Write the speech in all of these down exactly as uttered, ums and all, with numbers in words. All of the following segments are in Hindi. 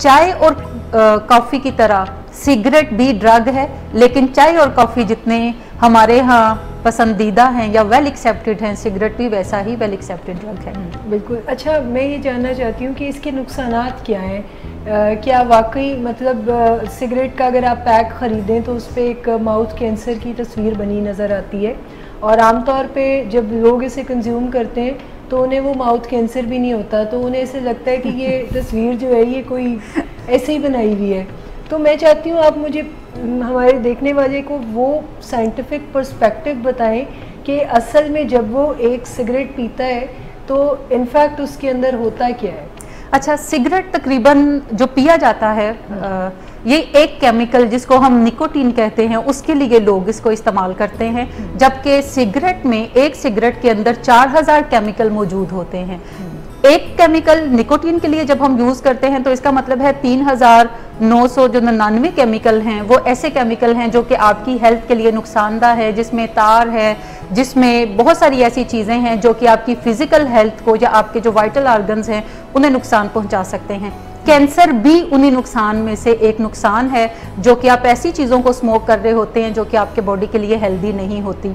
चाय और कॉफ़ी की तरह सिगरेट भी ड्रग है, लेकिन चाय और कॉफ़ी जितने हमारे यहाँ पसंदीदा हैं या वेल एक्सेप्टेड हैं, सिगरेट भी वैसा ही वेल एक्सेप्टेड ड्रग है। बिल्कुल। अच्छा, मैं ये जानना चाहती हूँ कि इसके नुकसानात क्या हैं? आ, क्या वाकई मतलब आ, सिगरेट का अगर आप पैक ख़रीदें तो उस पर एक माउथ कैंसर की तस्वीर बनी नज़र आती है, और आमतौर पे जब लोग इसे कंज्यूम करते हैं तो उन्हें वो माउथ कैंसर भी नहीं होता, तो उन्हें ऐसे लगता है कि ये तस्वीर जो है ये कोई ऐसे ही बनाई हुई है। तो मैं चाहती हूँ आप मुझे, हमारे देखने वाले को, वो साइंटिफिक पर्सपेक्टिव बताएं कि असल में जब वो एक सिगरेट पीता है तो इनफैक्ट उसके अंदर होता क्या है। अच्छा, सिगरेट तकरीबन जो पिया जाता है, आ, ये एक केमिकल जिसको हम निकोटीन कहते हैं, उसके लिए लोग इसको इस्तेमाल करते हैं, जबकि सिगरेट में एक सिगरेट के अंदर चार हजार केमिकल मौजूद होते हैं। एक केमिकल निकोटीन के लिए जब हम यूज़ करते हैं तो इसका मतलब है तीन हजार नौ सौ जो निन्यानवे केमिकल हैं वो ऐसे केमिकल हैं जो कि आपकी हेल्थ के लिए नुकसानदा है, जिसमें तार है, जिसमें बहुत सारी ऐसी चीज़ें हैं जो कि आपकी फिजिकल हेल्थ को या आपके जो वाइटल ऑर्गन्स हैं उन्हें नुकसान पहुंचा सकते हैं। कैंसर भी उन्हीं नुकसान में से एक नुकसान है, जो कि आप ऐसी चीज़ों को स्मोक कर रहे होते हैं जो कि आपके बॉडी के लिए हेल्दी नहीं होती।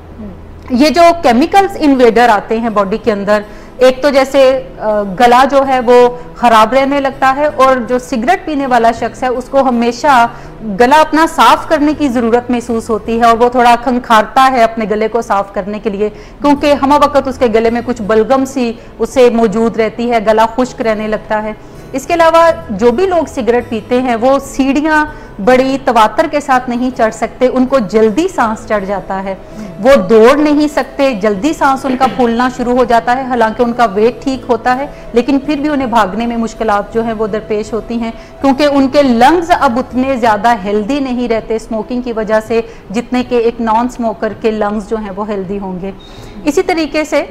ये जो केमिकल्स इन्वेडर आते हैं बॉडी के अंदर, एक तो जैसे गला जो है वो ख़राब रहने लगता है, और जो सिगरेट पीने वाला शख्स है उसको हमेशा गला अपना साफ़ करने की ज़रूरत महसूस होती है, और वो थोड़ा खंखारता है अपने गले को साफ़ करने के लिए, क्योंकि हम वक्त उसके गले में कुछ बलगम सी उसे मौजूद रहती है, गला खुश्क रहने लगता है। इसके अलावा जो भी लोग सिगरेट पीते हैं वो सीढ़ियाँ बड़ी तवातर के साथ नहीं चढ़ सकते, उनको जल्दी सांस चढ़ जाता है, वो दौड़ नहीं सकते, जल्दी सांस उनका फूलना शुरू हो जाता है, हालांकि उनका वेट ठीक होता है लेकिन फिर भी उन्हें भागने में मुश्किलात जो हैं वो दरपेश होती हैं, क्योंकि उनके लंग्स अब उतने ज़्यादा हेल्दी नहीं रहते स्मोकिंग की वजह से जितने के एक नॉन स्मोकर के लंग्स जो हैं वो हेल्दी होंगे। इसी तरीके से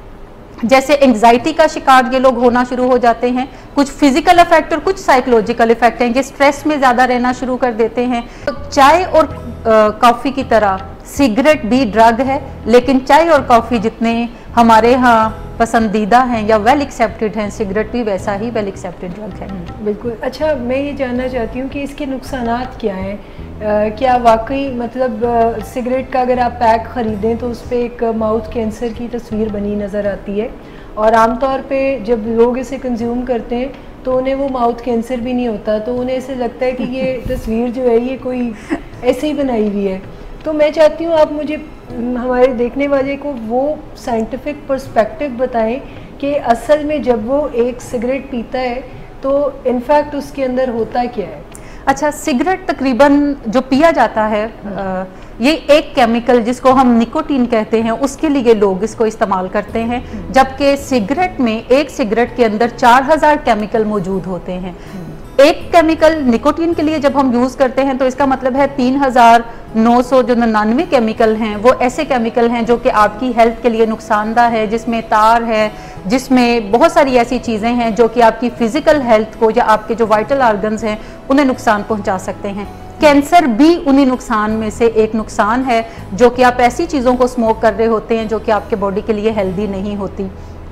जैसे एंग्जाइटी का शिकार ये लोग होना शुरू हो जाते हैं, कुछ फिजिकल इफेक्ट और कुछ साइकोलॉजिकल इफेक्ट हैं, ये स्ट्रेस में ज़्यादा रहना शुरू कर देते हैं। तो चाय और कॉफ़ी की तरह सिगरेट भी ड्रग है, लेकिन चाय और कॉफ़ी जितने हमारे यहाँ पसंदीदा हैं या वेल एक्सेप्टेड हैं, सिगरेट भी वैसा ही वेल एक्सेप्टेड ड्रग है। बिल्कुल। अच्छा, मैं ये जानना चाहती हूँ कि इसके नुकसानात क्या हैं? आ, क्या वाकई मतलब आ, सिगरेट का अगर आप पैक ख़रीदें तो उस पर एक माउथ कैंसर की तस्वीर बनी नज़र आती है, और आमतौर पे जब लोग इसे कंज्यूम करते हैं तो उन्हें वो माउथ कैंसर भी नहीं होता, तो उन्हें ऐसे लगता है कि ये तस्वीर जो है ये कोई ऐसे ही बनाई हुई है। तो मैं चाहती हूँ आप मुझे, हमारे देखने वाले को, वो साइंटिफिक पर्सपेक्टिव बताएं कि असल में जब वो एक सिगरेट पीता है तो इनफैक्ट उसके अंदर होता क्या है। अच्छा, सिगरेट तकरीबन जो पिया जाता है, आ, ये एक केमिकल जिसको हम निकोटीन कहते हैं, उसके लिए लोग इसको इस्तेमाल करते हैं, जबकि सिगरेट में एक सिगरेट के अंदर चार हजार केमिकल मौजूद होते हैं। एक केमिकल निकोटीन के लिए जब हम यूज़ करते हैं तो इसका मतलब है तीन हजार नौ सौ जो निन्यानवे केमिकल हैं वो ऐसे केमिकल हैं जो कि आपकी हेल्थ के लिए नुकसानदा है, जिसमें तार है, जिसमें बहुत सारी ऐसी चीज़ें हैं जो कि आपकी फिजिकल हेल्थ को या आपके जो वाइटल ऑर्गन्स हैं उन्हें नुकसान पहुंचा सकते हैं। कैंसर भी उन्हीं नुकसान में से एक नुकसान है, जो कि आप ऐसी चीज़ों को स्मोक कर रहे होते हैं जो कि आपके बॉडी के लिए हेल्दी नहीं होती।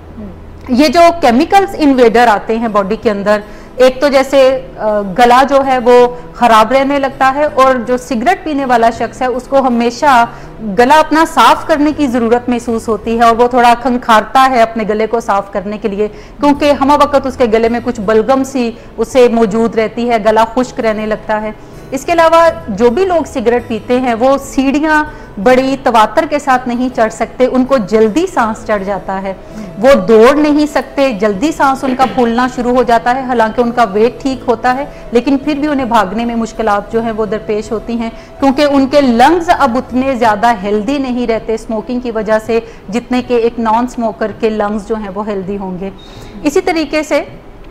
ये जो केमिकल्स इन्वेडर आते हैं बॉडी के अंदर, एक तो जैसे गला जो है वो ख़राब रहने लगता है, और जो सिगरेट पीने वाला शख्स है उसको हमेशा गला अपना साफ़ करने की ज़रूरत महसूस होती है, और वो थोड़ा खंखारता है अपने गले को साफ़ करने के लिए, क्योंकि हम वक्त उसके गले में कुछ बलगम सी उसे मौजूद रहती है, गला खुश्क रहने लगता है। इसके अलावा जो भी लोग सिगरेट पीते हैं वो सीढ़ियाँ बड़ी तवातर के साथ नहीं चढ़ सकते, उनको जल्दी सांस चढ़ जाता है, वो दौड़ नहीं सकते, जल्दी सांस उनका फूलना शुरू हो जाता है, हालांकि उनका वेट ठीक होता है लेकिन फिर भी उन्हें भागने में मुश्किलात जो हैं वो दरपेश होती हैं, क्योंकि उनके लंग्स अब उतने ज़्यादा हेल्दी नहीं रहते स्मोकिंग की वजह से जितने के एक नॉन स्मोकर के लंग्स जो हैं वो हेल्दी होंगे। इसी तरीके से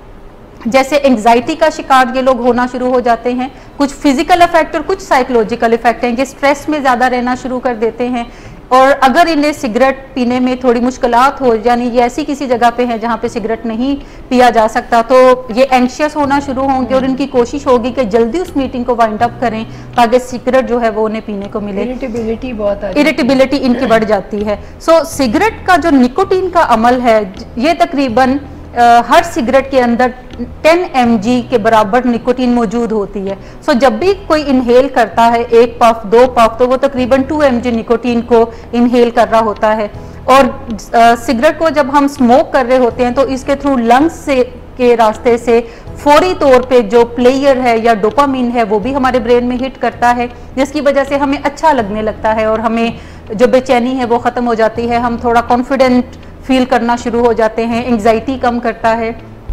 जैसे एंग्जाइटी का शिकार ये लोग होना शुरू हो जाते हैं, कुछ फिजिकल इफेक्ट और कुछ साइकोलॉजिकल इफेक्ट हैं, ये स्ट्रेस में ज़्यादा रहना शुरू कर देते हैं, और अगर इन्हें सिगरेट पीने में थोड़ी मुश्किलात हो, यानी ये ऐसी किसी जगह पे है जहाँ पे सिगरेट नहीं पिया जा सकता, तो ये एंशियस होना शुरू होंगे और इनकी कोशिश होगी कि जल्दी उस मीटिंग को वाइंड अप करें ताकि सिगरेट जो है वो उन्हें पीने को मिले। इरिटेबिलिटी बहुत आ इरिटेबिलिटी इनकी बढ़ जाती है। सो सिगरेट का जो निकोटीन का अमल है ये तकरीबन आ, हर सिगरेट के अंदर टेन एम जी के बराबर निकोटीन मौजूद होती है। सो so, जब भी कोई इनहेल करता है एक पफ दो पफ तो वो तकरीबन टू एम जी निकोटीन को इनहेल कर रहा होता है। और आ, सिगरेट को जब हम स्मोक कर रहे होते हैं तो इसके थ्रू लंग्स से के रास्ते से फौरी तौर पे जो प्लेयर है या डोपामीन है वो भी हमारे ब्रेन में हिट करता है, जिसकी वजह से हमें अच्छा लगने लगता है और हमें जो बेचैनी है वो ख़त्म हो जाती है, हम थोड़ा कॉन्फिडेंट फील करना शुरू हो जाते हैं, एंग्जाइटी कम करता है।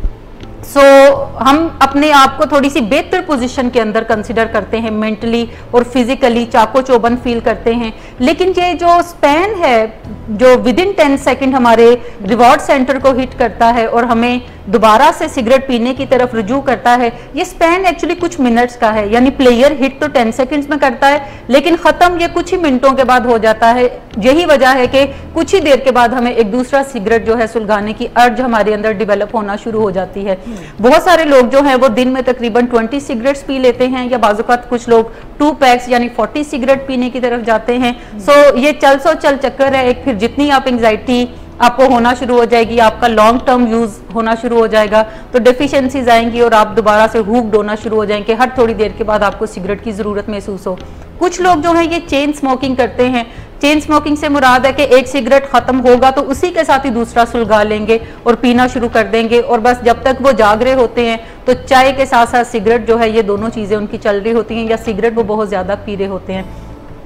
सो so, हम अपने आप को थोड़ी सी बेहतर पोजीशन के अंदर कंसिडर करते हैं, मेंटली और फिजिकली चाको चौबंद फील करते हैं। लेकिन ये जो स्पैन है जो विद इन टेन सेकेंड हमारे रिवॉर्ड सेंटर को हिट करता है और हमें दोबारा से सिगरेट पीने की तरफ रुजू करता है, ये स्पैन एक्चुअली कुछ मिनट्स का है। यानी प्लेयर हिट तो टेन सेकेंड्स में करता है लेकिन ख़त्म ये कुछ ही मिनटों के बाद हो जाता है। यही वजह है कि कुछ ही देर के बाद हमें एक दूसरा सिगरेट जो है सुलगाने की अर्ज हमारे अंदर डेवलप होना शुरू हो जाती है। बहुत सारे लोग जो हैं वो दिन में तकरीबन ट्वेंटी सिगरेट्स पी लेते हैं या बाज़-औक़ात कुछ लोग टू पैक्स यानी फोर्टी सिगरेट पीने की तरफ जाते हैं। सो so, ये चल सो चल चक्कर है एक। फिर जितनी आप एंग्जाइटी आपको होना शुरू हो जाएगी, आपका लॉन्ग टर्म यूज होना शुरू हो जाएगा तो डेफिशिएंसीज आएंगी और आप दोबारा से हुक्ड होना शुरू हो जाएंगे। हर थोड़ी देर के बाद आपको सिगरेट की जरूरत महसूस हो। कुछ लोग जो है ये चेन स्मोकिंग करते हैं। चेन स्मोकिंग से मुराद है कि एक सिगरेट खत्म होगा तो उसी के साथ ही दूसरा सुलगा लेंगे और पीना शुरू कर देंगे और बस जब तक वो जाग रहे होते हैं तो चाय के साथ साथ सिगरेट जो है ये दोनों चीजें उनकी चल रही होती हैं या सिगरेट वो बहुत ज्यादा पी रहे होते हैं।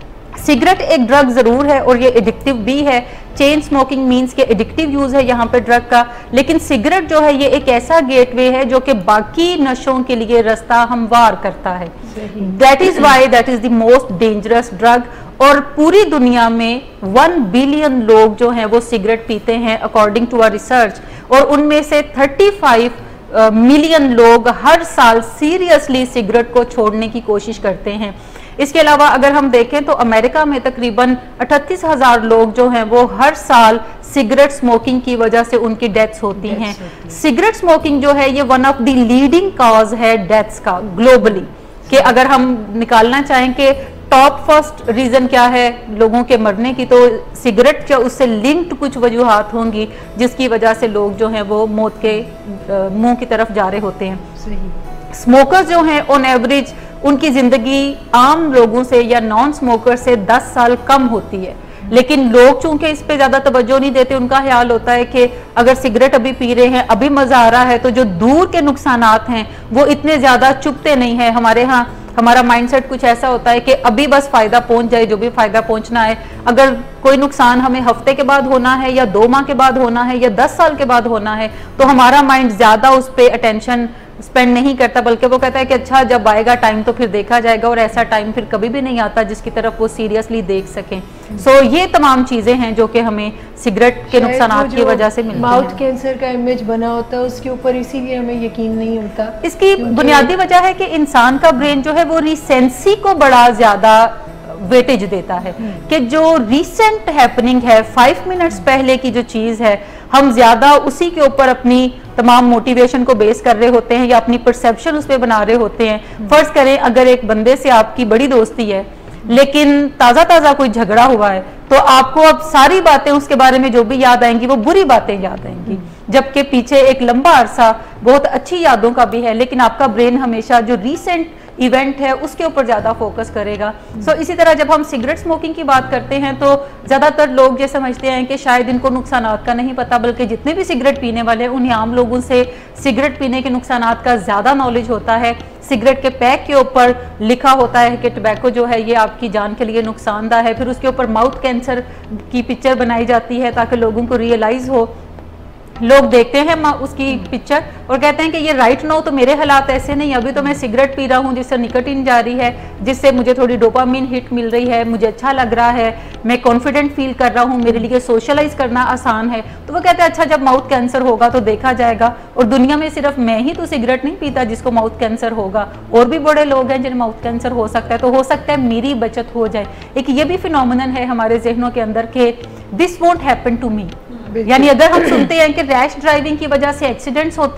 सिगरेट एक ड्रग जरूर है और ये एडिक्टिव भी है। चेन स्मोकिंग मींस के एडिक्टिव यूज है यहाँ पे ड्रग का, लेकिन सिगरेट जो है ये एक ऐसा गेटवे है जो कि बाकी नशों के लिए रास्ता हमवार करता है। That is why that is the most dangerous drug. और पूरी दुनिया में वन बिलियन लोग जो हैं वो सिगरेट पीते हैं अकॉर्डिंग टू आवर रिसर्च, और उनमें से थर्टी फाइव मिलियन लोग हर साल सीरियसली सिगरेट को छोड़ने की कोशिश करते हैं। इसके अलावा अगर हम देखें तो अमेरिका में तकरीबन अठतीस हजार लोग जो हैं वो हर साल सिगरेट स्मोकिंग की वजह से उनकी डेथ्स होती हैं। सिगरेट स्मोकिंग जो है ये one of the leading cause है डेथ्स का ग्लोबली। कि अगर हम निकालना चाहें कि टॉप फर्स्ट रीजन क्या है लोगों के मरने की, तो सिगरेट क्या उससे लिंक्ड कुछ वजूहात होंगी जिसकी वजह से लोग जो हैं वो मौत के मुंह की तरफ जा रहे होते हैं। सही। स्मोकर्स जो हैं ऑन एवरेज उनकी जिंदगी आम लोगों से या नॉन स्मोकर से दस साल कम होती है, लेकिन लोग चूंकि इस पे ज्यादा तवज्जो नहीं देते, उनका ख्याल होता है कि अगर सिगरेट अभी पी रहे हैं अभी मजा आ रहा है तो जो दूर के नुकसानात हैं वो इतने ज्यादा चुभते नहीं है। हमारे यहाँ हमारा माइंडसेट कुछ ऐसा होता है कि अभी बस फायदा पहुंच जाए, जो भी फायदा पहुंचना है। अगर कोई नुकसान हमें हफ्ते के बाद होना है या दो माह के बाद होना है या दस साल के बाद होना है तो हमारा माइंड ज्यादा उस पर अटेंशन स्पेंड नहीं करता, बल्कि वो कहता है कि अच्छा जब आएगा टाइम तो फिर देखा जाएगा, और ऐसा टाइम फिर कभी भी नहीं आता जिसकी तरफ वो सीरियसली देख सकें। सो so, ये तमाम चीजें हैं जो कि हमें सिगरेट के नुकसानात की वजह से मिलती हैं। माउथ कैंसर का इमेज बना होता है उसके ऊपर, इसीलिए हमें यकीन नहीं होता। इसकी बुनियादी वजह है कि इंसान का ब्रेन जो है वो रिसेंसी को बड़ा ज्यादा वेटेज देता है कि जो रिसेंट हैपनिंग है फाइव मिनट्स पहले की जो चीज है हम ज्यादा उसी के ऊपर अपनी तमाम मोटिवेशन को बेस कर रहे होते हैं या अपनी परसेप्शन उस पर बना रहे होते हैं। फर्ज करें अगर एक बंदे से आपकी बड़ी दोस्ती है लेकिन ताजा ताजा कोई झगड़ा हुआ है तो आपको अब सारी बातें उसके बारे में जो भी याद आएंगी वो बुरी बातें याद आएंगी, जबकि पीछे एक लंबा अरसा बहुत अच्छी यादों का भी है, लेकिन आपका ब्रेन हमेशा जो रीसेंट इवेंट है उसके ऊपर ज्यादा फोकस करेगा। सो so, इसी तरह जब हम सिगरेट स्मोकिंग की बात करते हैं तो ज्यादातर लोग ये समझते हैं कि शायद इनको नुकसानात का नहीं पता, बल्कि जितने भी सिगरेट पीने वाले हैं उन्हें आम लोगों से सिगरेट पीने के नुकसानात का ज्यादा नॉलेज होता है। सिगरेट के पैक के ऊपर लिखा होता है कि टबैको जो है ये आपकी जान के लिए नुकसानदायक है, फिर उसके ऊपर माउथ कैंसर की पिक्चर बनाई जाती है ताकि लोगों को रियलाइज हो। लोग देखते हैं उसकी पिक्चर और कहते हैं कि ये राइट नो तो मेरे हालात ऐसे नहीं, अभी तो मैं सिगरेट पी रहा हूँ जिससे निकोटीन जा रही है, जिससे मुझे थोड़ी डोपामिन हिट मिल रही है, मुझे अच्छा लग रहा है, मैं कॉन्फिडेंट फील कर रहा हूँ, मेरे लिए सोशलाइज करना आसान है। तो वो कहते हैं अच्छा जब माउथ कैंसर होगा तो देखा जाएगा, और दुनिया में सिर्फ मैं ही तो सिगरेट नहीं पीता जिसको माउथ कैंसर होगा, और भी बड़े लोग हैं जिन्हें माउथ कैंसर हो सकता है, तो हो सकता है मेरी बचत हो जाए। एक ये भी फिनोमिनन है हमारे जहनों के अंदर के this won't happen to me, यानी अगर हम सुनते हैं कि रैश ड्राइविंग की वजह से एक्सीडेंट्स होते हैं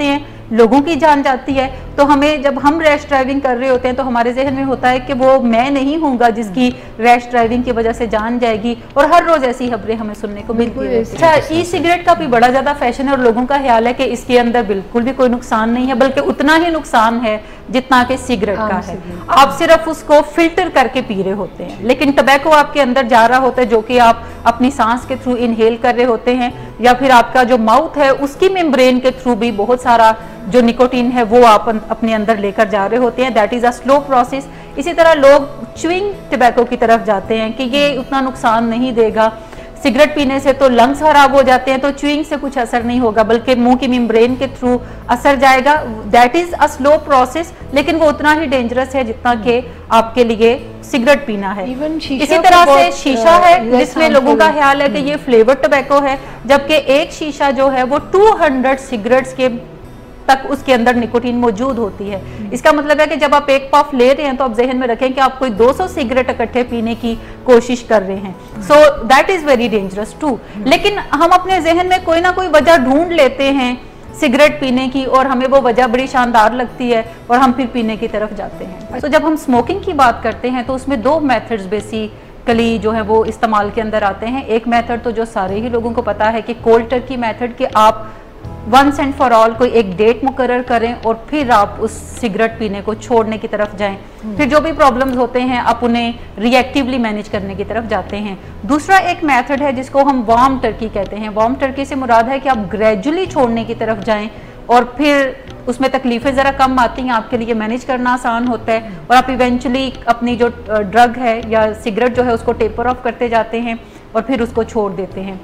लोगों की जान जाती है। तो हमें जब हम रैश ड्राइविंग कर रहे होते हैं तो हमारे जहन में होता है कि वो मैं नहीं हूँगा जिसकी रैश ड्राइविंग की वजह से जान जाएगी, और हर रोज ऐसी खबरें हमें सुनने को मिलती है। अच्छा, ई सिगरेट का भी बड़ा ज्यादा फैशन है और लोगों का ख्याल है कि इसके अंदर बिल्कुल भी कोई नुकसान नहीं है, बल्कि उतना ही नुकसान है जितना कि सिगरेट का है। आप सिर्फ उसको फिल्टर करके पी रहे होते हैं, लेकिन टबैको आपके अंदर जा रहा होता है जो कि आप अपनी सांस के थ्रू इनहेल कर रहे होते हैं, या फिर आपका जो माउथ है उसकी मेम्ब्रेन के थ्रू भी बहुत सारा जो निकोटीन है वो आप अपने अंदर लेकर जा रहे होते हैं। That is a slow process. इसी तरह लोग च्युइंग टबैको की तरफ जाते हैं कि ये उतना नुकसान नहीं देगा, सिगरेट पीने से तो लंग्स खराब हो जाते हैं, तो च्युइंग से कुछ असर नहीं होगा, बल्कि मुंह की मेम्ब्रेन के थ्रू असर जाएगा। That is a slow process, लेकिन वो उतना ही डेंजरस है जितना कि आपके लिए सिगरेट पीना है। इसी तरह से शीशा है जिसमें लोगों का ख्याल है कि ये फ्लेवर टबैको है, जबकि एक शीशा जो है वो दो सौ सिगरेट्स के तक उसके अंदर निकोटीन मौजूद होती है। इसका मतलब है कि जब आप एक पफ ले रहे हैं तो आप जहन में रखें कि आप कोई दो सौ सिगरेट इकट्ठे पीने की कोशिश कर रहे हैं। So that is very dangerous too. लेकिन हम अपने जहन में कोई ना कोई वजह ढूंढ लेते हैं सिगरेट पीने की, और हमें वो वजह बड़ी शानदार लगती है और हम फिर पीने की तरफ जाते हैं। तो जब हम स्मोकिंग की बात करते हैं तो उसमें दो मेथड्स बेसिकली जो है वो इस्तेमाल के अंदर आते हैं। एक मेथड तो जो सारे ही लोगों को पता है कि कोल्ड टर्की मेथड, कि आप वंस एंड फॉर ऑल कोई एक डेट मुकर्रर करें और फिर आप उस सिगरेट पीने को छोड़ने की तरफ जाएं। फिर जो भी प्रॉब्लम्स होते हैं आप उन्हें रिएक्टिवली मैनेज करने की तरफ जाते हैं। दूसरा एक मेथड है जिसको हम वार्म टर्की कहते हैं। वार्म टर्की से मुराद है कि आप ग्रेजुअली छोड़ने की तरफ जाएं और फिर उसमें तकलीफें ज़रा कम आती हैं, आपके लिए मैनेज करना आसान होता है, और आप इवेंचुअली अपनी जो ड्रग है या सिगरेट जो है उसको टेपर ऑफ करते जाते हैं और फिर उसको छोड़ देते हैं।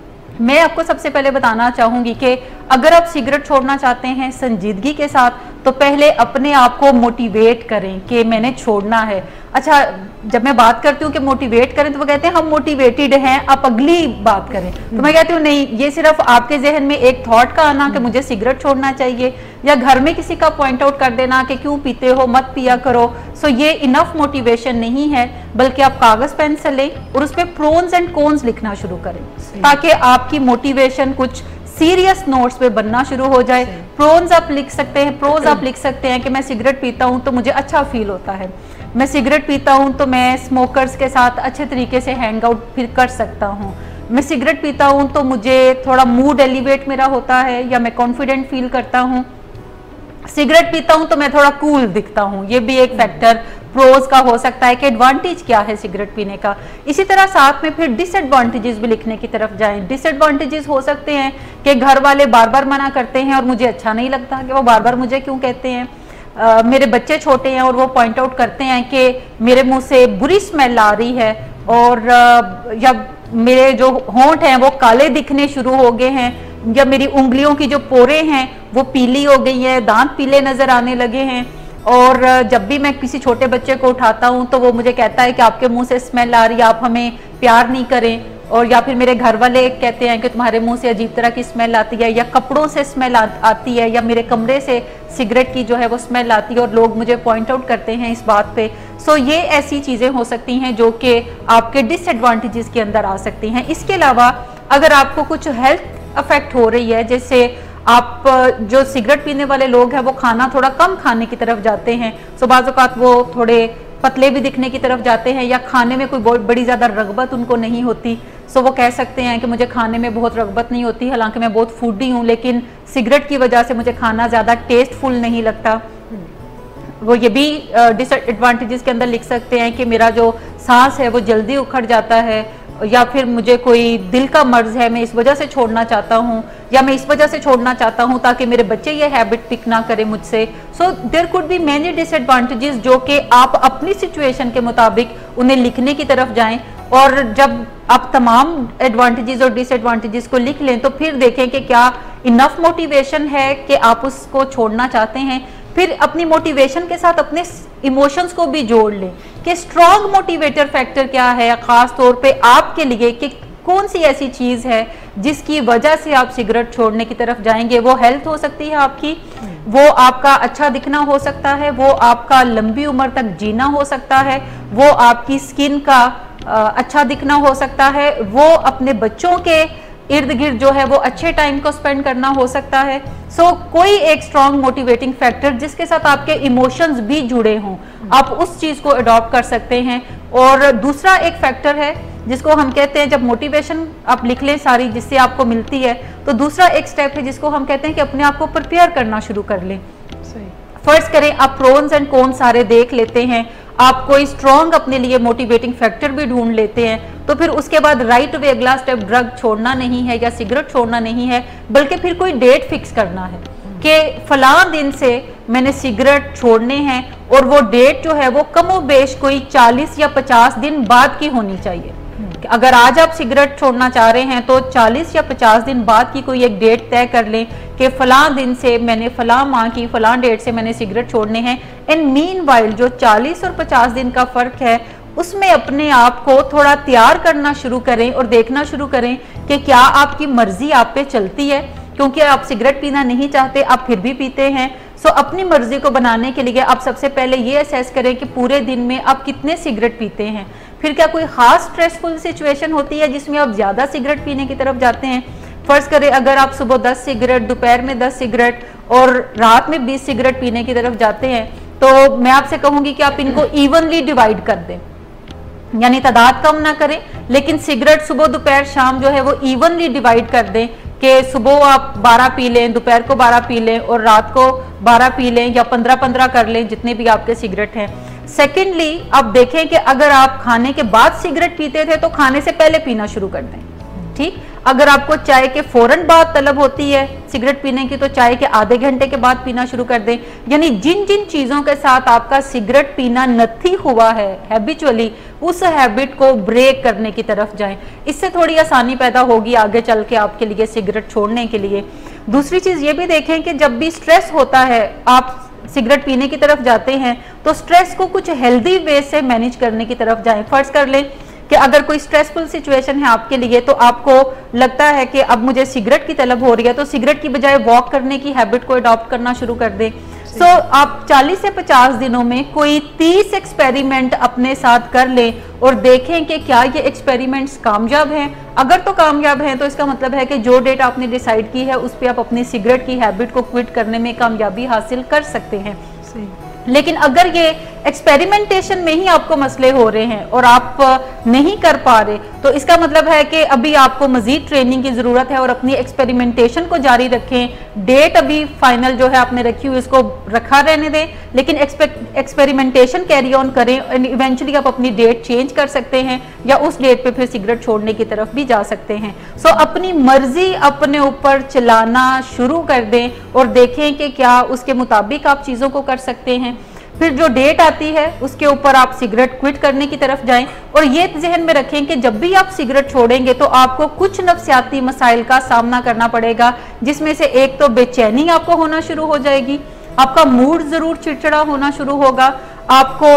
मैं आपको सबसे पहले बताना चाहूंगी कि अगर आप सिगरेट छोड़ना चाहते हैं संजीदगी के साथ, तो पहले अपने आप को मोटिवेट करें कि मैंने छोड़ना है। अच्छा, जब मैं बात करती हूँ कि मोटिवेट करें तो वो कहते हैं हम मोटिवेटेड हैं, आप अगली बात करें। तो मैं कहती हूँ नहीं, ये सिर्फ आपके जहन में एक थॉट का आना कि मुझे सिगरेट छोड़ना चाहिए, या घर में किसी का पॉइंट आउट कर देना कि क्यों पीते हो, मत पिया करो, सो ये इनफ मोटिवेशन नहीं है। बल्कि आप कागज पेंसिल लें और उस पर प्रोन्स एंड कॉन्स लिखना शुरू करें, ताकि आपकी मोटिवेशन कुछ सीरियस नोट्स पे बनना शुरू हो जाए। प्रोन्स आप लिख सकते हैं, प्रोज आप लिख सकते हैं कि मैं सिगरेट पीता हूं तो मुझे अच्छा फील होता है, मैं सिगरेट पीता हूं तो मैं स्मोकर्स के साथ अच्छे तरीके से हैंग आउट फिर कर सकता हूं, मैं सिगरेट पीता हूं तो मुझे थोड़ा मूड एलिवेट मेरा होता है या मैं कॉन्फिडेंट फील करता हूं, सिगरेट पीता हूं तो मैं थोड़ा कूल दिखता हूं। ये भी एक फैक्टर प्रोज का हो सकता है कि एडवांटेज क्या है सिगरेट पीने का। इसी तरह साथ में फिर डिसएडवांटेजेस भी लिखने की तरफ जाएं। डिसएडवांटेजेस हो सकते हैं कि घर वाले बार बार मना करते हैं और मुझे अच्छा नहीं लगता कि वो बार बार मुझे क्यों कहते हैं, आ, मेरे बच्चे छोटे हैं और वो पॉइंट आउट करते हैं कि मेरे मुंह से बुरी स्मेल आ रही है, और आ, या मेरे जो होंठ हैं वो काले दिखने शुरू हो गए हैं, या मेरी उंगलियों की जो पोरे हैं वो पीली हो गई है, दांत पीले नजर आने लगे हैं, और जब भी मैं किसी छोटे बच्चे को उठाता हूं तो वो मुझे कहता है कि आपके मुंह से स्मेल आ रही है, आप हमें प्यार नहीं करें, और या फिर मेरे घर वाले कहते हैं कि तुम्हारे मुंह से अजीब तरह की स्मेल आती है, या कपड़ों से स्मेल आ, आती है, या मेरे कमरे से सिगरेट की जो है वो स्मेल आती है, और लोग मुझे पॉइंट आउट करते हैं इस बात पे। सो ये ऐसी चीज़ें हो सकती हैं जो कि आपके डिसएडवांटेजेस के अंदर आ सकती हैं। इसके अलावा अगर आपको कुछ हेल्थ अफेक्ट हो रही है, जैसे आप जो सिगरेट पीने वाले लोग हैं वो खाना थोड़ा कम खाने की तरफ जाते हैं, सो बाज़ औक़ात वो थोड़े पतले भी दिखने की तरफ जाते हैं, या खाने में कोई बहुत बड़ी ज़्यादा रगबत उनको नहीं होती, सो वो कह सकते हैं कि मुझे खाने में बहुत रगबत नहीं होती, हालांकि मैं बहुत फूडी हूँ लेकिन सिगरेट की वजह से मुझे खाना ज़्यादा टेस्टफुल नहीं लगता। वो ये भी डिसएडवांटेजेस के अंदर लिख सकते हैं कि मेरा जो सांस है वो जल्दी उखड़ जाता है, या फिर मुझे कोई दिल का मर्ज है, मैं इस वजह से छोड़ना चाहता हूँ, या मैं इस वजह से छोड़ना चाहता हूँ ताकि मेरे बच्चे ये हैबिट पिक ना करें मुझसे। So there could be many disadvantages जो कि आप अपनी सिचुएशन के मुताबिक उन्हें लिखने की तरफ जाएं, और जब आप तमाम एडवांटेजेस और डिसएडवांटेजेस को लिख लें तो फिर देखें कि क्या इनफ मोटिवेशन है कि आप उसको छोड़ना चाहते हैं। फिर अपनी मोटिवेशन के साथ अपने इमोशंस को भी जोड़ लें कि स्ट्रॉन्ग मोटिवेटर फैक्टर क्या है खास तौर पे आपके लिए, कि कौन सी ऐसी चीज़ है जिसकी वजह से आप सिगरेट छोड़ने की तरफ जाएंगे। वो हेल्थ हो सकती है आपकी, वो आपका अच्छा दिखना हो सकता है, वो आपका लंबी उम्र तक जीना हो सकता है, वो आपकी स्किन का अच्छा दिखना हो सकता है, वो अपने बच्चों के इर्द गिर्द जो है वो अच्छे टाइम को स्पेंड करना हो सकता है। सो so, कोई एक स्ट्रॉन्ग मोटिवेटिंग फैक्टर जिसके साथ आपके इमोशंस भी जुड़े हों, आप उस चीज को अडॉप्ट कर सकते हैं। और दूसरा एक फैक्टर है जिसको हम कहते हैं, जब मोटिवेशन आप लिख लें सारी जिससे आपको मिलती है, तो दूसरा एक स्टेप है जिसको हम कहते हैं कि अपने आप को प्रिपेयर करना शुरू कर लें। फर्स्ट करें आप प्रोन्स एंड कॉन्स सारे देख लेते हैं, आप कोई स्ट्रॉन्ग अपने लिए मोटिवेटिंग फैक्टर भी ढूंढ लेते हैं, तो फिर उसके बाद राइट वे अगला स्टेप ड्रग छोड़ना नहीं है या सिगरेट छोड़ना नहीं है, बल्कि फिर कोई डेट फिक्स करना है कि फलां दिन से मैंने सिगरेट छोड़ने हैं, और वो डेट जो है वो कमो बेश कोई चालीस या पचास दिन बाद की होनी चाहिए। अगर आज आप सिगरेट छोड़ना चाह रहे हैं तो चालीस या पचास दिन बाद की कोई एक डेट तय कर लें कि फलां दिन से मैंने फलां माह की फलां डेट से मैंने सिगरेट छोड़ने हैं। एंड मीनवाइल जो चालीस और पचास दिन का फर्क है उसमें अपने आप को थोड़ा तैयार करना शुरू करें और देखना शुरू करें कि क्या आपकी मर्जी आप पे चलती है, क्योंकि आप सिगरेट पीना नहीं चाहते, आप फिर भी पीते हैं। सो अपनी मर्जी को बनाने के लिए आप सबसे पहले ये असेस करें कि पूरे दिन में आप कितने सिगरेट पीते हैं। फिर क्या कोई खास स्ट्रेसफुल सिचुएशन होती है जिसमें आप ज्यादा सिगरेट पीने की तरफ जाते हैं। फर्ज करें अगर आप सुबह दस सिगरेट, दोपहर में दस सिगरेट और रात में बीस सिगरेट पीने की तरफ जाते हैं, तो मैं आपसे कहूंगी कि आप इनको इवनली डिवाइड कर दें, यानी तादाद कम ना करें, लेकिन सिगरेट सुबह दोपहर शाम जो है वो इवनली डिवाइड कर दें कि सुबह आप बारह पी लें, दोपहर को बारह पी लें और रात को बारह पी लें, या पंद्रह पंद्रह कर लें जितने भी आपके सिगरेट हैं। सेकेंडली आप देखें कि अगर आप खाने के बाद सिगरेट पीते थे तो खाने से पहले पीना शुरू कर दें। ठीक, अगर आपको चाय के फौरन बाद तलब होती है सिगरेट पीने की तो चाय के आधे घंटे के बाद पीना शुरू कर दें। यानी जिन जिन चीजों के साथ आपका सिगरेट पीना नथी हुआ है हैबिचुअली, उस हैबिट को ब्रेक करने की तरफ जाएं। इससे थोड़ी आसानी पैदा होगी आगे चल के आपके लिए सिगरेट छोड़ने के लिए। दूसरी चीज ये भी देखें कि जब भी स्ट्रेस होता है, आप सिगरेट पीने की तरफ जाते हैं, तो स्ट्रेस को कुछ हेल्दी वे से मैनेज करने की तरफ जाएं। फर्ज कर लें कि अगर कोई स्ट्रेसफुल सिचुएशन है आपके लिए, तो आपको लगता है कि अब मुझे सिगरेट की तलब हो रही है, तो सिगरेट की बजाय वॉक करने की हैबिट को अडॉप्ट करना शुरू कर दें। सो so, आप चालीस से पचास दिनों में कोई तीस एक्सपेरिमेंट अपने साथ कर लें और देखें कि क्या ये एक्सपेरिमेंट्स कामयाब हैं। अगर तो कामयाब हैं तो इसका मतलब है कि जो डेट आपने डिसाइड की है उस पर आप अपनी सिगरेट की हैबिट को क्विट करने में कामयाबी हासिल कर सकते हैं। सही। लेकिन अगर ये एक्सपेरिमेंटेशन में ही आपको मसले हो रहे हैं और आप नहीं कर पा रहे, तो इसका मतलब है कि अभी आपको मजीद ट्रेनिंग की जरूरत है और अपनी एक्सपेरिमेंटेशन को जारी रखें। डेट अभी फाइनल जो है आपने रखी हुई इसको रखा रहने दें, लेकिन एक्सपेरिमेंटेशन कैरी ऑन करें एंड इवेंचुअली आप अपनी डेट चेंज कर सकते हैं या उस डेट पे फिर सिगरेट छोड़ने की तरफ भी जा सकते हैं। सो so, अपनी मर्जी अपने ऊपर चलाना शुरू कर दें और देखें कि क्या उसके मुताबिक आप चीज़ों को कर सकते हैं। फिर जो डेट आती है उसके ऊपर आप सिगरेट क्विट करने की तरफ जाएं और ये जहन में रखें कि जब भी आप सिगरेट छोड़ेंगे तो आपको कुछ नफ्सियाती मसाइल का सामना करना पड़ेगा, जिसमें से एक तो बेचैनी आपको होना शुरू हो जाएगी, आपका मूड जरूर चिड़चिड़ा होना शुरू होगा। आपको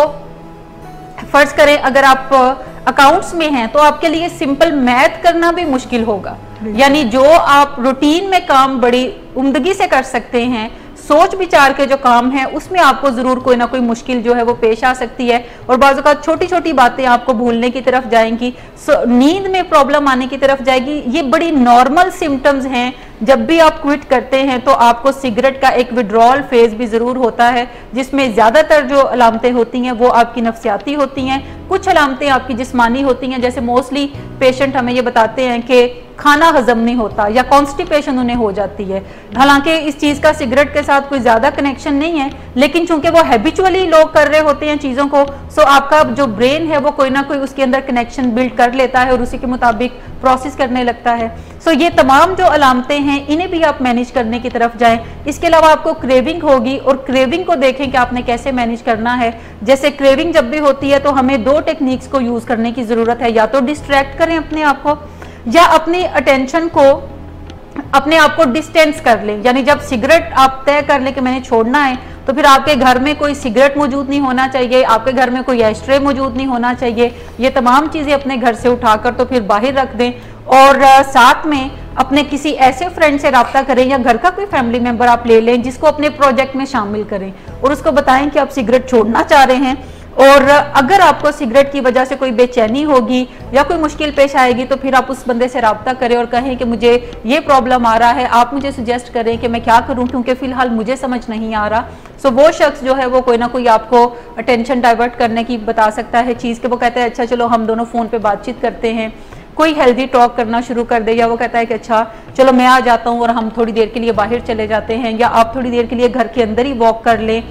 फर्ज करें अगर आप अकाउंट्स में हैं तो आपके लिए सिंपल मैथ करना भी मुश्किल होगा, यानी जो आप रूटीन में काम बड़ी उम्दगी से कर सकते हैं, सोच विचार के जो काम है उसमें आपको जरूर कोई ना कोई मुश्किल जो है वो पेश आ सकती है और बाज़ औक़ात छोटी छोटी बातें आपको भूलने की तरफ जाएंगी, नींद में प्रॉब्लम आने की तरफ जाएगी। ये बड़ी नॉर्मल सिम्टम्स हैं। जब भी आप क्विट करते हैं तो आपको सिगरेट का एक विड्रॉल फेज भी जरूर होता है, जिसमें ज्यादातर जो अलामतें होती हैं वो आपकी नफ्सियाती होती हैं, कुछ अलामतें आपकी जिस्मानी होती हैं। जैसे मोस्टली पेशेंट हमें ये बताते हैं कि खाना हजम नहीं होता या कॉन्स्टिपेशन उन्हें हो जाती है। हालांकि इस चीज का सिगरेट के साथ कोई ज्यादा कनेक्शन नहीं है, लेकिन चूंकि वो हैबिचुअली लोग कर रहे होते हैं चीजों को, सो आपका जो ब्रेन है वो कोई ना कोई उसके अंदर कनेक्शन बिल्ड कर लेता है और उसी के मुताबिक प्रोसेस करने लगता है। सो ये तमाम जो अलामतें हैं इन्हें भी आप मैनेज करने की तरफ जाएं। इसके अलावा आपको क्रेविंग होगी और क्रेविंग को देखें कि आपने कैसे मैनेज करना है। जैसे क्रेविंग जब भी होती है तो हमें दो टेक्निक्स को यूज करने की जरूरत है, या तो डिस्ट्रैक्ट करें अपने आप को या अपनी अटेंशन को अपने आप को डिस्टेंस कर लें। यानी जब सिगरेट आप तय कर लें कि मैंने छोड़ना है तो फिर आपके घर में कोई सिगरेट मौजूद नहीं होना चाहिए, आपके घर में कोई एस्ट्रे मौजूद नहीं होना चाहिए। ये तमाम चीजें अपने घर से उठाकर तो फिर बाहर रख दें और साथ में अपने किसी ऐसे फ्रेंड से रब्ता करें या घर का कोई फैमिली मेंबर आप ले लें जिसको अपने प्रोजेक्ट में शामिल करें और उसको बताएं कि आप सिगरेट छोड़ना चाह रहे हैं और अगर आपको सिगरेट की वजह से कोई बेचैनी होगी या कोई मुश्किल पेश आएगी तो फिर आप उस बंदे से रब्ता करें और कहें कि मुझे ये प्रॉब्लम आ रहा है, आप मुझे सुजेस्ट करें कि मैं क्या करूं क्योंकि फिलहाल मुझे समझ नहीं आ रहा। सो so, वो शख्स जो है वो कोई ना कोई आपको अटेंशन डाइवर्ट करने की बता सकता है चीज़ के, वो कहता है अच्छा चलो हम दोनों फ़ोन पे बातचीत करते हैं, कोई हेल्दी टॉक करना शुरू कर दे, या वो कहता है कि अच्छा चलो मैं आ जाता हूँ और हम थोड़ी देर के लिए बाहर चले जाते हैं, या आप थोड़ी देर के लिए घर के अंदर ही वॉक कर लें,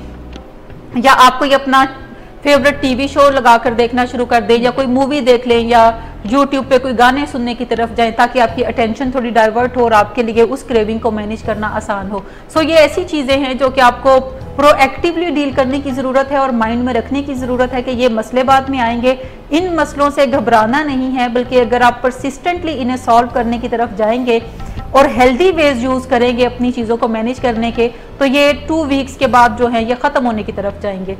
या आप कोई अपना फेवरेट टीवी शो लगा कर देखना शुरू कर दें, या कोई मूवी देख लें, या यूट्यूब पे कोई गाने सुनने की तरफ जाएं ताकि आपकी अटेंशन थोड़ी डाइवर्ट हो और आपके लिए उस क्रेविंग को मैनेज करना आसान हो। सो so, ये ऐसी चीज़ें हैं जो कि आपको प्रोएक्टिवली डील करने की ज़रूरत है और माइंड में रखने की ज़रूरत है कि ये मसले बाद में आएंगे, इन मसलों से घबराना नहीं है, बल्कि अगर आप परसिस्टेंटली इन्हें सॉल्व करने की तरफ जाएंगे और हेल्दी वेज यूज़ करेंगे अपनी चीज़ों को मैनेज करने के, तो ये टू वीक्स के बाद जो है ये ख़त्म होने की तरफ जाएंगे।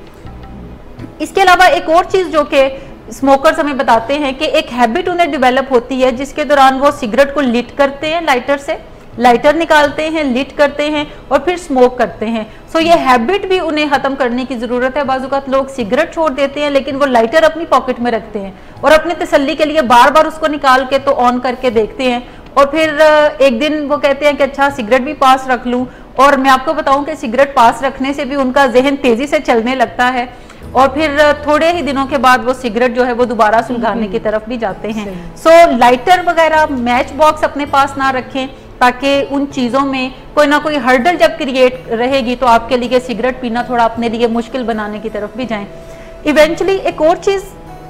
इसके अलावा एक और चीज़ जो कि स्मोकर्स हमें बताते हैं कि एक हैबिट उन्हें डेवलप होती है जिसके दौरान वो सिगरेट को लिट करते हैं, लाइटर से लाइटर निकालते हैं, लिट करते हैं और फिर स्मोक करते हैं। सो so, ये हैबिट भी उन्हें ख़त्म करने की ज़रूरत है। बाज़ औक़ात लोग सिगरेट छोड़ देते हैं लेकिन वो लाइटर अपनी पॉकेट में रखते हैं और अपनी तसल्ली के लिए बार बार उसको निकाल के तो ऑन करके देखते हैं, और फिर एक दिन वो कहते हैं कि अच्छा सिगरेट भी पास रख लूँ। और मैं आपको बताऊँ कि सिगरेट पास रखने से भी उनका जहन तेज़ी से चलने लगता है और फिर थोड़े ही दिनों के बाद वो सिगरेट जो है वो दोबारा सुलगाने की तरफ भी जाते हैं। सो so, लाइटर वगैरह, मैच बॉक्स अपने पास ना रखें ताकि उन चीज़ों में कोई ना कोई हर्डल जब क्रिएट रहेगी तो आपके लिए सिगरेट पीना थोड़ा अपने लिए मुश्किल बनाने की तरफ भी जाएं। इवेंचुअली एक और चीज़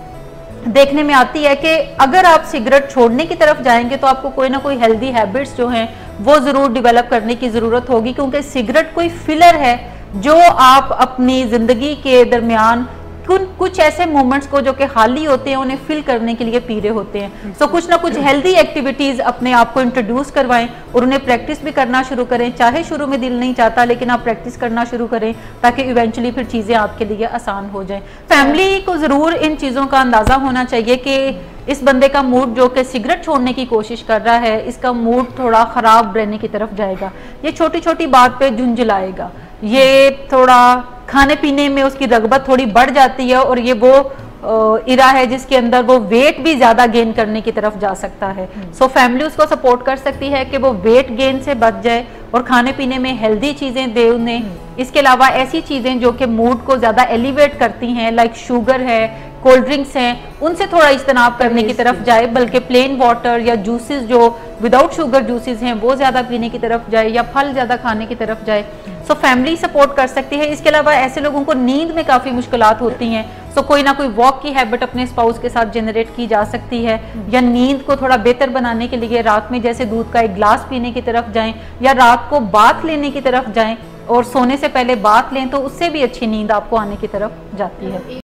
देखने में आती है कि अगर आप सिगरेट छोड़ने की तरफ जाएंगे तो आपको कोई ना कोई हेल्दी हैबिट्स जो हैं वो ज़रूर डेवलप करने की ज़रूरत होगी, क्योंकि सिगरेट कोई फिलर है जो आप अपनी ज़िंदगी के दरमियान कुछ ऐसे मोमेंट्स को जो कि खाली होते हैं उन्हें फिल करने के लिए पी रहे होते हैं। सो so, कुछ ना कुछ हेल्दी एक्टिविटीज़ अपने आप को इंट्रोड्यूस करवाएं और उन्हें प्रैक्टिस भी करना शुरू करें, चाहे शुरू में दिल नहीं चाहता लेकिन आप प्रैक्टिस करना शुरू करें ताकि इवेंचुअली फिर चीज़ें आपके लिए आसान हो जाएं। फैमिली को ज़रूर इन चीज़ों का अंदाज़ा होना चाहिए कि इस बंदे का मूड जो कि सिगरेट छोड़ने की कोशिश कर रहा है, इसका मूड थोड़ा ख़राब रहने की तरफ जाएगा, ये छोटी छोटी बात पे झुंझलाएगा, ये थोड़ा खाने पीने में उसकी रगबत थोड़ी बढ़ जाती है और ये वो इरा है जिसके अंदर वो वेट भी ज़्यादा गेन करने की तरफ जा सकता है। सो so, फैमिली उसको सपोर्ट कर सकती है कि वो वेट गेन से बच जाए और खाने पीने में हेल्दी चीज़ें दे उन्हें। इसके अलावा ऐसी चीज़ें जो कि मूड को ज़्यादा एलिवेट करती हैं, लाइक शुगर है, कोल्ड ड्रिंक्स हैं, उनसे थोड़ा इज्तनाब करने की तरफ जाए, बल्कि प्लेन वाटर या जूसेस जो विदाउट शुगर जूसेस हैं वो ज़्यादा पीने की तरफ जाए या फल ज़्यादा खाने की तरफ जाए। सो फैमिली सपोर्ट कर सकती है। इसके अलावा ऐसे लोगों को नींद में काफ़ी मुश्किलात होती हैं, सो कोई ना कोई वॉक की हैबिट अपने स्पाउस के साथ जनरेट की जा सकती है, या नींद को थोड़ा बेहतर बनाने के लिए रात में जैसे दूध का एक गिलास पीने की तरफ जाएं या रात को बाथ लेने की तरफ जाएं और सोने से पहले बाथ लें तो उससे भी अच्छी नींद आपको आने की तरफ जाती है।